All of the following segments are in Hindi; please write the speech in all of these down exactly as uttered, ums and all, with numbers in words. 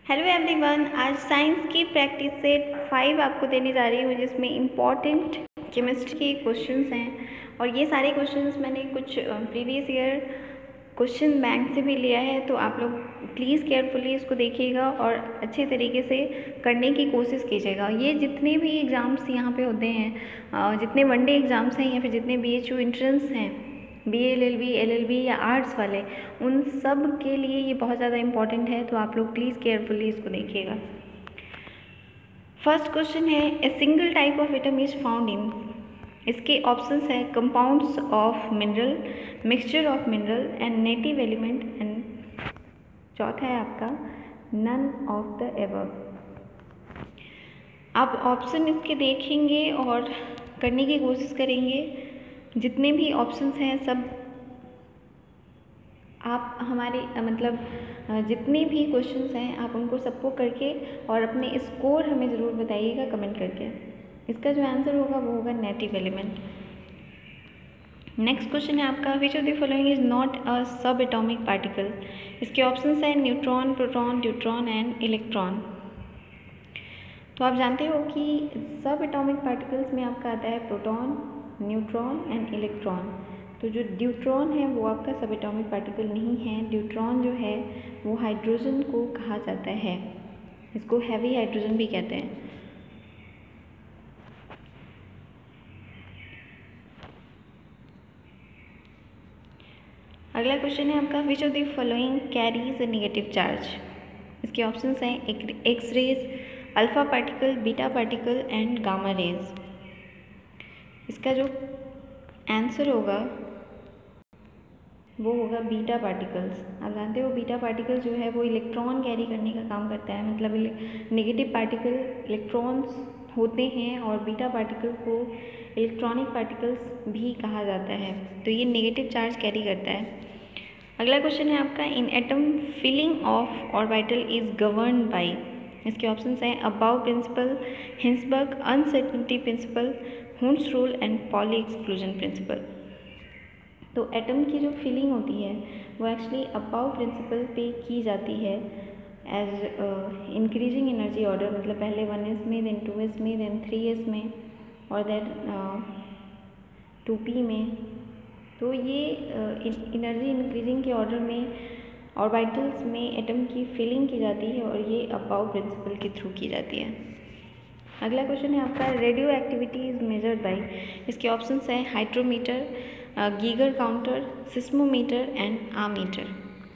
हेलो एवरीवन, आज साइंस की प्रैक्टिस सेट फाइव आपको देने जा रही हूँ, जिसमें इम्पॉर्टेंट केमिस्ट्री के क्वेश्चंस हैं। और ये सारे क्वेश्चंस मैंने कुछ प्रीवियस ईयर क्वेश्चन बैंक से भी लिया है, तो आप लोग प्लीज़ केयरफुली इसको देखिएगा और अच्छे तरीके से करने की कोशिश कीजिएगा। ये जितने भी एग्ज़ाम्स यहाँ पे होते हैं, जितने वनडे एग्ज़ाम्स हैं या फिर जितने बी एच यू एंट्रेंस हैं, B L L B L L B या आर्ट्स वाले, उन सब के लिए ये बहुत ज़्यादा इंपॉर्टेंट है, तो आप लोग प्लीज़ केयरफुली इसको देखिएगा। फर्स्ट क्वेश्चन है, a single type of atom is found in. इसके ऑप्शंस हैं compounds of mineral, mixture of mineral and native element, and चौथा है आपका नन ऑफ द एबव। आप ऑप्शन इसके देखेंगे और करने की कोशिश करेंगे। जितने भी ऑप्शंस हैं सब आप हमारे मतलब जितने भी क्वेश्चंस हैं आप उनको सबको करके और अपने स्कोर हमें ज़रूर बताइएगा कमेंट करके। इसका जो आंसर होगा वो होगा नेटिव एलिमेंट। नेक्स्ट क्वेश्चन है आपका, which of the following is not a subatomic particle. इसके ऑप्शंस हैं neutron, proton, deuteron and electron. तो आप जानते हो कि सब एटॉमिक पार्टिकल्स में आपका आता है प्रोटॉन, न्यूट्रॉन एंड इलेक्ट्रॉन। तो जो ड्यूट्रॉन है वो आपका सब एटॉमिक पार्टिकल नहीं है। ड्यूट्रॉन जो है वो हाइड्रोजन को कहा जाता है, इसको हैवी हाइड्रोजन भी कहते हैं। अगला क्वेश्चन है आपका, which of the following carries a negative charge. इसके ऑप्शंस हैं X rays, alpha particle, beta particle and gamma rays. इसका जो आंसर होगा वो होगा बीटा पार्टिकल्स। आप जानते हो बीटा पार्टिकल जो है वो इलेक्ट्रॉन कैरी करने का काम करता है, मतलब नेगेटिव पार्टिकल इलेक्ट्रॉन्स होते हैं और बीटा पार्टिकल को इलेक्ट्रॉनिक पार्टिकल्स भी कहा जाता है, तो ये नेगेटिव चार्ज कैरी करता है। अगला क्वेश्चन है आपका, in atom filling of orbital is govern by. इसके ऑप्शंस हैं Aufbau principle, Heisenberg uncertainty principle, Hund's rule and Pauli exclusion principle. तो एटम की जो फिलिंग होती है वो एक्चुअली अबाउ प्रिंसिपल पे की जाती है एज इंक्रीजिंग एनर्जी ऑर्डर, मतलब पहले वन एस में, देन टू एस में, देन थ्री एस में और देन टू पी में। तो ये एनर्जी इंक्रीजिंग के ऑर्डर में ऑर्बिटल्स में एटम की फिलिंग की जाती है और ये अबाउ प्रिंसिपल के थ्रू की जाती है। अगला क्वेश्चन है आपका, radioactivity is measured by. इसके ऑप्शंस हैं hydrometer, Geiger counter, seismometer and ammeter.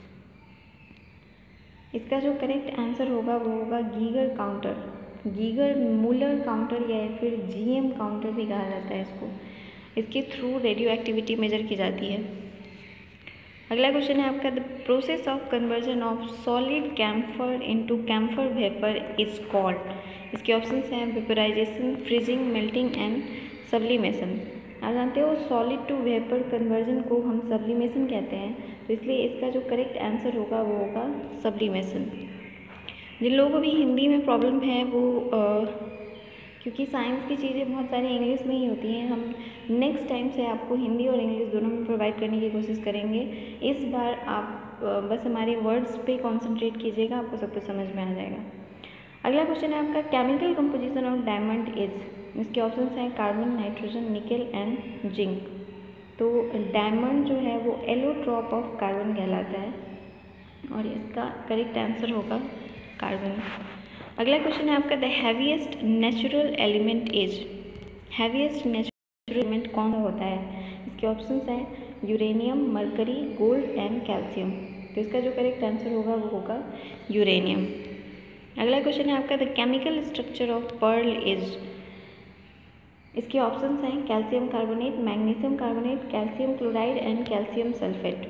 इसका जो करेक्ट आंसर होगा वो होगा Geiger counter. Geiger Muller counter या फिर जीएम काउंटर भी कहा जाता है इसको। इसके थ्रू रेडियो एक्टिविटी मेजर की जाती है। अगला क्वेश्चन है आपका, the process of conversion of solid camphor into camphor vapour is called. इसके ऑप्शंस हैं vaporisation, freezing, melting and sublimation. आप जानते हो सॉलिड टू वेपर कन्वर्जन को हम सब्लिमेशन कहते हैं, तो इसलिए इसका जो करेक्ट आंसर होगा वो होगा सब्लिमेशन। जिन लोगों को भी हिंदी में प्रॉब्लम है वो आ, क्योंकि साइंस की चीज़ें बहुत सारी इंग्लिश में ही होती हैं, हम नेक्स्ट टाइम से आपको हिंदी और इंग्लिश दोनों में प्रोवाइड करने की कोशिश करेंगे। इस बार आप बस हमारे वर्ड्स पे कंसंट्रेट कीजिएगा, आपको सब कुछ समझ में आ जाएगा। अगला क्वेश्चन है आपका, chemical composition of diamond is. इसके ऑप्शंस हैं carbon, nitrogen, nickel and zinc. तो डायमंड जो है वो एलोट्रॉप ऑफ कार्बन कहलाता है और इसका करेक्ट आंसर होगा कार्बन। अगला क्वेश्चन है आपका, the heaviest natural element is. Heaviest natural element कौन सा होता है। इसके ऑप्शंस हैं uranium, mercury, gold and calcium. तो इसका जो करेक्ट आंसर होगा वो होगा यूरेनियम। अगला क्वेश्चन है आपका, the chemical structure of pearl is. इसके ऑप्शंस हैं calcium carbonate, magnesium carbonate, calcium chloride and calcium sulphate.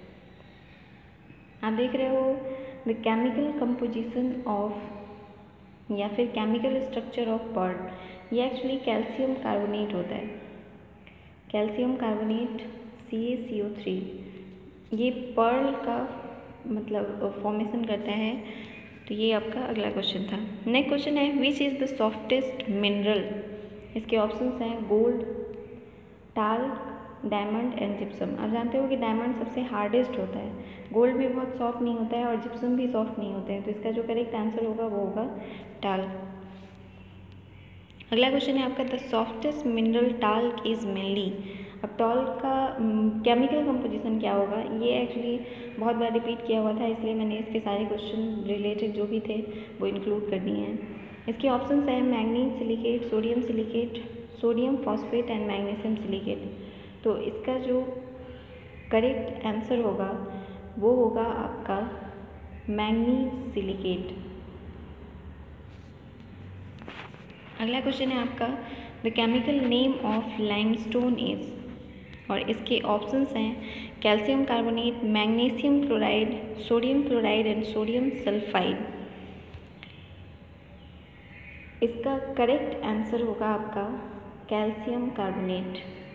आप देख रहे हो द केमिकल कंपोजिशन ऑफ या फिर केमिकल स्ट्रक्चर ऑफ पर्ल, ये एक्चुअली कैल्शियम कार्बोनेट होता है। Calcium carbonate C A C O three ये पर्ल का मतलब फॉर्मेशन करता है। तो ये आपका अगला क्वेश्चन था। नेक्स्ट क्वेश्चन है, which is the softest mineral. इसके ऑप्शंस हैं gold, talc, diamond and gypsum. आप जानते हो कि डायमंड सबसे हार्डेस्ट होता है, गोल्ड भी बहुत सॉफ्ट नहीं होता है और जिप्सम भी सॉफ्ट नहीं होते हैं, तो इसका जो करेक्ट आंसर होगा वो होगा टाल्क। अगला क्वेश्चन है आपका, the softest mineral talc is mainly. अब टाल्क का केमिकल कंपोजिशन क्या होगा, ये एक्चुअली बहुत बार रिपीट किया हुआ था, इसलिए मैंने इसके सारे क्वेश्चन रिलेटेड जो भी थे वो इंक्लूड कर दिए हैं। इसके ऑप्शंस हैं manganese silicate, sodium silicate, sodium phosphate and magnesium silicate. तो इसका जो करेक्ट आंसर होगा वो होगा आपका मैंगनीज सिलिकेट। अगला क्वेश्चन है आपका, the chemical name of limestone is, और इसके ऑप्शंस हैं calcium carbonate, magnesium chloride, sodium chloride and sodium sulphide. इसका करेक्ट आंसर होगा आपका कैल्शियम कार्बोनेट।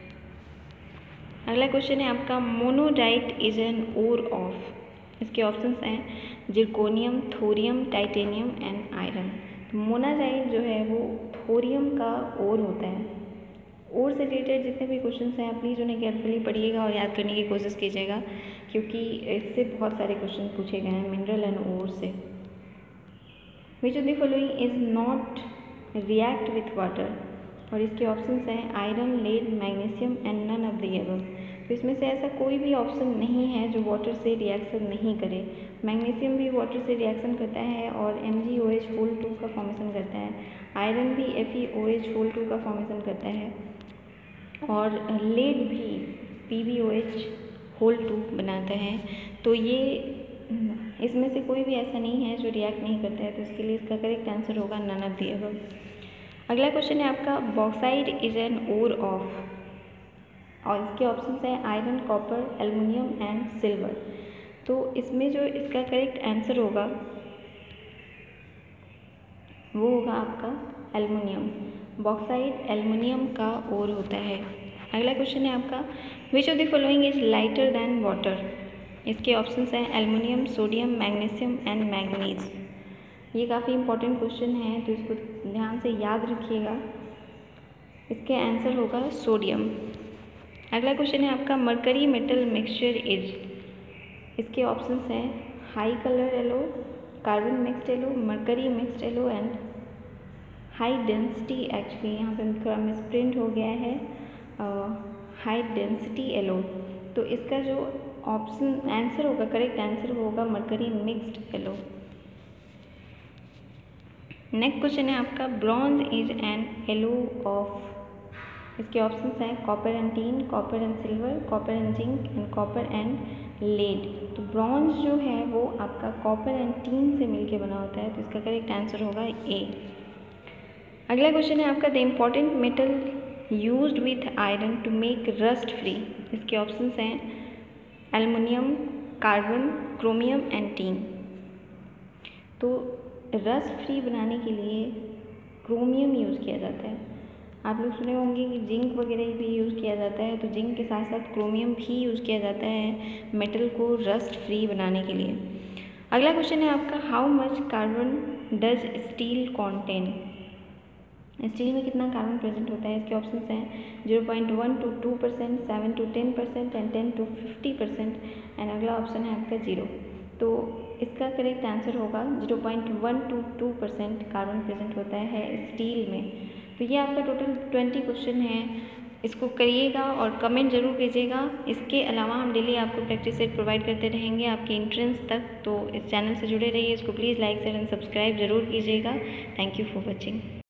अगला क्वेश्चन है आपका, monazite is an ore of. इसके ऑप्शंस हैं zirconium, thorium, titanium and iron. तो मोनाजाइट जो है वो थोरियम का ओर होता है। ओर से रिलेटेड जितने भी क्वेश्चंस हैं आप प्लीज़ उन्हें केयरफुली पढ़िएगा और याद करने की कोशिश कीजिएगा, क्योंकि इससे बहुत सारे क्वेश्चन पूछे गए हैं मिनरल एंड ओर से। Which of the following is not react with water, और इसके ऑप्शंस हैं iron, lead, magnesium and none of the above. तो इसमें से ऐसा कोई भी ऑप्शन नहीं है जो वाटर से रिएक्शन नहीं करे। मैग्नीशियम भी वाटर से रिएक्शन करता है और M G O H whole two का फॉर्मेशन करता है। आयरन भी F E O H whole two का फॉर्मेशन करता है और लेड भी P B O H whole two बनाता है। तो ये इसमें से कोई भी ऐसा नहीं है जो रिएक्ट नहीं करता है, तो इसके लिए इसका करेक्ट आंसर होगा नन ऑफ द अबव। अगला क्वेश्चन है आपका, bauxite is an ore of, और इसके ऑप्शंस हैं iron, copper, aluminium and silver. तो इसमें जो इसका करेक्ट आंसर होगा वो होगा आपका एल्युमिनियम। बॉक्साइट एल्युमिनियम का ओर होता है। अगला क्वेश्चन है आपका, which of the following is lighter than water. इसके ऑप्शंस हैं aluminium, sodium, magnesium and manganese. ये काफ़ी इंपॉर्टेंट क्वेश्चन है, तो इसको ध्यान से याद रखिएगा। इसके आंसर होगा सोडियम। अगला क्वेश्चन है आपका, मरकरी मेटल मिक्सचर इज। इसके ऑप्शंस हैं high colour alloy, carbon mixed alloy, mercury mixed alloy and high density. Actually यहाँ पे थोड़ा मिसप्रिंट हो गया है, हाई डेंसिटी येलो। तो इसका जो ऑप्शन आंसर होगा, करेक्ट आंसर होगा mercury mixed alloy. Next question है आपका, bronze is an alloy of. इसके ऑप्शंस हैं copper and tin, copper and silver, copper and zinc and copper and lead. तो ब्रॉन्ज जो है वो आपका कॉपर एंड टीन से मिलके बना होता है, तो इसका करेक्ट आंसर होगा ए। अगला क्वेश्चन है आपका, the important metal used with iron to make rust free. इसके ऑप्शंस हैं aluminium, carbon, chromium and tin. तो रस्ट फ्री बनाने के लिए क्रोमियम यूज़ किया जाता है। आप लोग सुने होंगे कि जिंक वगैरह भी यूज़ किया जाता है, तो जिंक के साथ साथ क्रोमियम भी यूज़ किया जाता है मेटल को रस्ट फ्री बनाने के लिए। अगला क्वेश्चन है आपका, how much carbon does steel contain. Steel में कितना कार्बन प्रेजेंट होता है। इसके ऑप्शंस हैं zero point one to two percent, seven to ten percent and ten to fifty percent and अगला ऑप्शन है आपका जीरो। तो इसका करेक्ट आंसर होगा zero point one to two percent carbon present होता है स्टील में। तो ये आपका टोटल ट्वेंटी क्वेश्चन है, इसको करिएगा और कमेंट जरूर कीजिएगा। इसके अलावा हम डेली आपको प्रैक्टिस सेट प्रोवाइड करते रहेंगे आपके एंट्रेंस तक, तो इस चैनल से जुड़े रहिए। इसको please like share and subscribe जरूर कीजिएगा। Thank you for watching.